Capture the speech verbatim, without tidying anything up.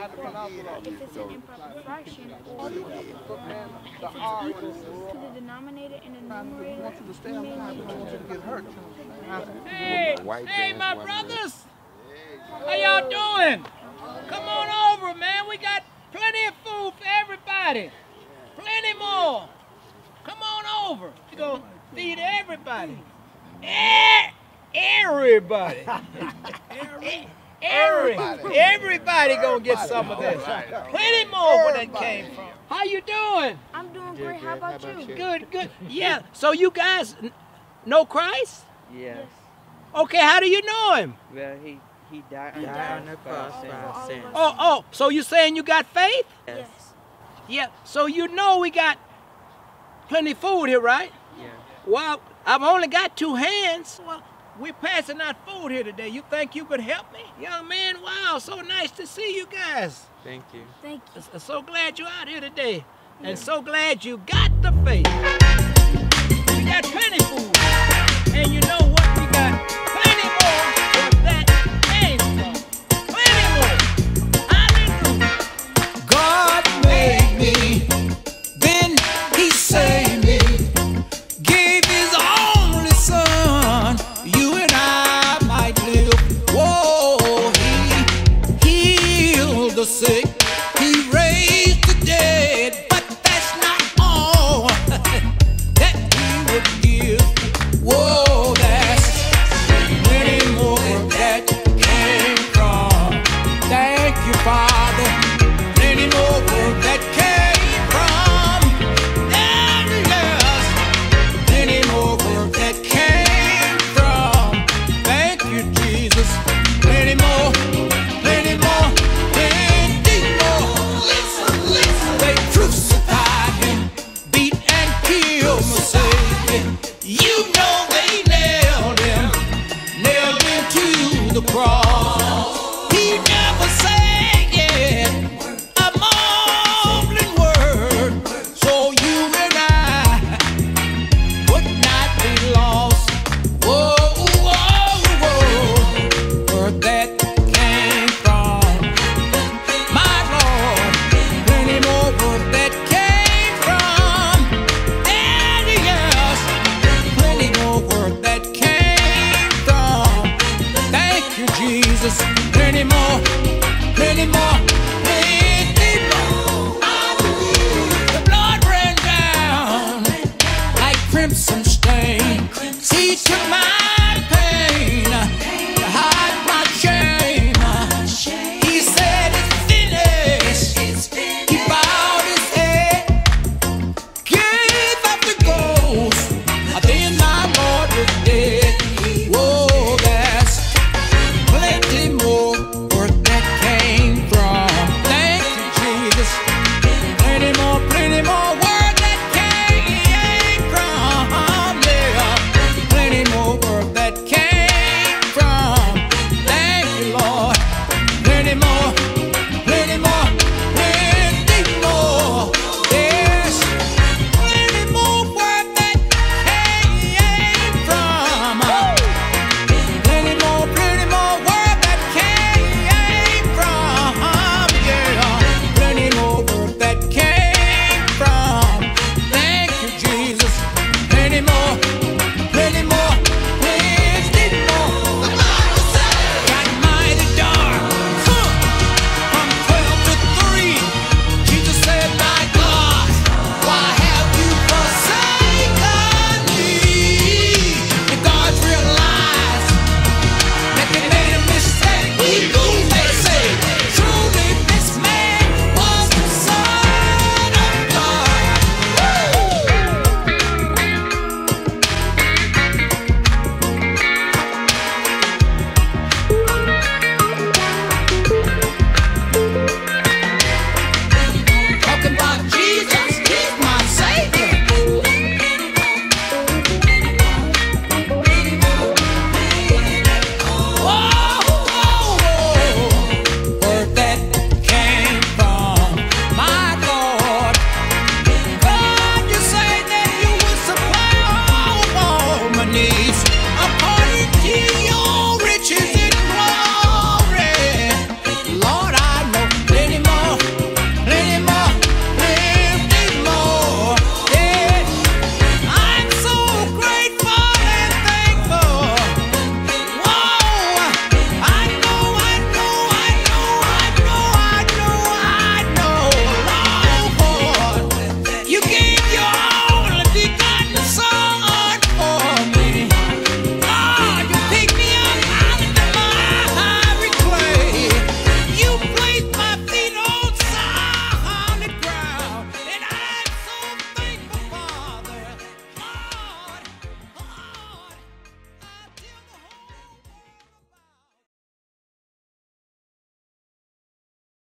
if it's an improper fraction, or if it's equal to the denominator and the numerator, we may need to. Hey, hey, my brothers! How y'all doing? Come on over, man. We got plenty of food for everybody. Plenty more. Come on over. We're going to feed everybody. Everybody. Everybody. Everybody going to get some of this. Plenty more where that came from. How you doing? I'm doing great. How about you? Good, good. Yeah, so you guys know Christ? Yes. Okay, how do you know him? Well, he, he died, he died on the cross for our sins. Oh, oh, so you saying you got faith? Yes. Yeah, so you know we got plenty of food here, right? Yeah. Well, I've only got two hands. Well, we're passing out food here today. You think you could help me? Young man, wow, so nice to see you guys. Thank you. Thank you. I'm so glad you're out here today. And so glad you got the faith. We got plenty of food. And you know what? We got plenty more where that came from. Plenty more. Hallelujah. God made me, then he saved me, gave his only son, you and I might live. Whoa, he healed the sick, he raised the dead.